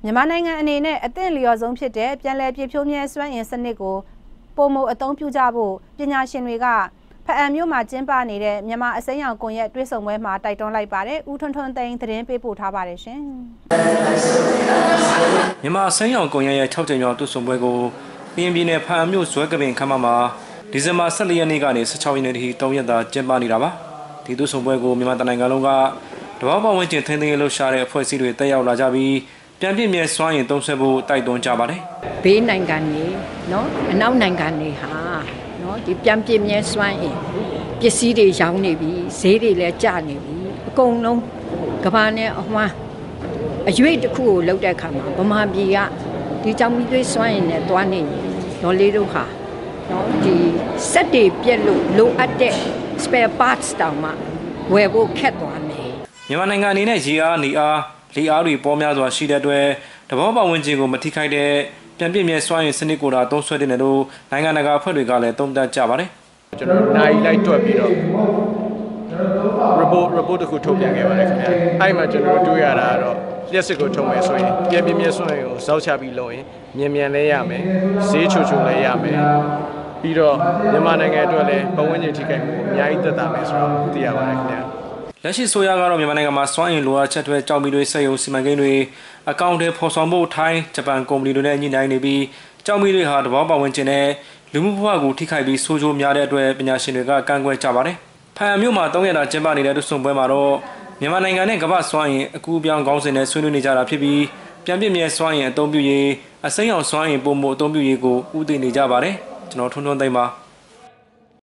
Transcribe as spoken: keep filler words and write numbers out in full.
မြန်မာနိုင်ငံအနေနဲ့အသင့်လျော်ဆုံးဖြစ်တဲ့ပြန်လည်ပြည့်ဖြိုးမြဲစွမ်းအင်စနစ်ကိုပုံမအသုံးပြုကြဖို့ပညာရှင်တွေကဖအံမြို့မှာကျင်းပနေတဲ့မြန်မာအစိမ်းရောင်ကွန်ရက်တွဲဆုံပွဲမှာတိုက်တွန်းလိုက်ပါတယ်။ဦးထွန်းထွန်းသိန်းသတင်းပေးပို့ထားပါတယ်ရှင်။မြန်မာအစိမ်းရောင်ကွန်ရက်ရဲ့၆ကြိမ်မြောက်တွဲဆုံပွဲကိုကရင်ပြည်နယ်ဖအံမြို့ဇွဲကပင်ခမ်းမမှာဒီဇင်ဘာ၁၄ရက်နေ့ကနေ၁၆ရက်နေ့ထိ၃ရက်သာကျင်းပနေတာပါ။ဒီတွဲဆုံပွဲကိုမြန်မာတိုင်းနိုင်ငံလုံးကတဘာဝဝင်ကျင်ထိန်းသိမ်းရေးလှုပ်ရှားတဲ့အဖွဲ့အစည်းတွေတက်ရောက်လာကြပြီးပြန်ပြည့်မြဲစွမ်းရင်သုံးဆွဲဖို့တိုက်တွန်းကြပါတယ်။ဘေးနိုင်ငံတွေနော်အနောက်နိုင်ငံတွေဟာနော်ဒီပြန်ပြည့်မြဲစွမ်းရင်ပစ္စည်းတွေရောင်းနေပြီဈေးတွေလည်းကျနေပြီအကုန်လုံးကမ္ဘာနဲ့အဝှမ်းအရွေ့တစ်ခုကိုလောက်တဲ့အခါမှာဗမာပြည်ကဒီကြောင့်မီးသွေးစွမ်းရင်လည်းတွားနေဒေါ်လေးတို့ဟာနော်ဒီစက်တွေပြက်လို့လိုအပ်တဲ့ spare parts တောင်မှဝယ်ဖို့ခက်သွားမယ်။မြန်မာနိုင်ငံအနေနဲ့ရေအားနေအားလေအားတွေပေါ်များစွာရှိတဲ့အတွက်တဘောပတ်ဝန်းကျင်ကိုမထိခိုက်တဲ့ပြန်ပြည့်မြဲစွမ်းရည်စနစ်ကိုသာသုံးစွဲတဲ့လို့နိုင်ငံတကာအဖွဲ့တွေကလည်းသုံးသပ်ကြပါတယ်။ကျွန်တော်နိုင်လိုက်တွက်ပြီးတော့ report report တစ်ခုထုတ်ပြန်ခဲ့ပါတယ်ခင်ဗျာ။အဲ့မှာကျွန်တော်တို့တွေ့ရတာကတော့လျှက်စစ်ကိုထုံမယ်ဆိုရင်ပြန်ပြည့်မြဲစွမ်းရည်ကိုစောက်ချပြီးလုပ်ရင်မြန်မြန်လဲရမယ်။ဈေးချိုချိုလဲရမယ်။ပြီးတော့မြန်မာနိုင်ငံအတွက်လည်းပတ်ဝန်းကျင်ထိခိုက်မှုအများကြီးသက်သာမယ်ဆိုတော့သိရပါတယ်ခင်ဗျာ။လက်ရှိဆိုရကတော့မြန်မာနိုင်ငံမှာစွမ်းအင်လိုအပ်ချက်တွေကြောင့်မီတွေစက်ရုံစီမံကိန်းတွေအကောင့်တွေဖော်ဆောင်ဖို့ထိုင်းဂျပန်ကုမ္ပဏီတွေနဲ့ညှိနှိုင်းနေပြီးကြောင့်မီတွေဟာတဘောပတ်ဝန်းကျင်နဲ့လူမှုဘဝကိုထိခိုက်ပြီးဆိုးကျိုးများတဲ့အတွက်ပညာရှင်တွေကကန့်ကွက်ကြပါတယ်။ဖအံမြို့မှာ၃ရက်တာကျင်းပနေတဲ့တွဆုံပွဲမှာတော့မြန်မာနိုင်ငံနဲ့ကမ္ဘာစွမ်းအင်အကူအပြောင်းခေါင်းစဉ်နဲ့ဆွေးနွေးနေကြတာဖြစ်ပြီးပြန်ပြည့်မြဲစွမ်းအင်အသုံးပြုရေးအစိမ်းရောင်စွမ်းအင်ပုံမှုအသုံးပြုရေးကိုဥတည်နေကြပါတယ်။ကျွန်တော်ထွန်းထွန်းသိမ်းပါ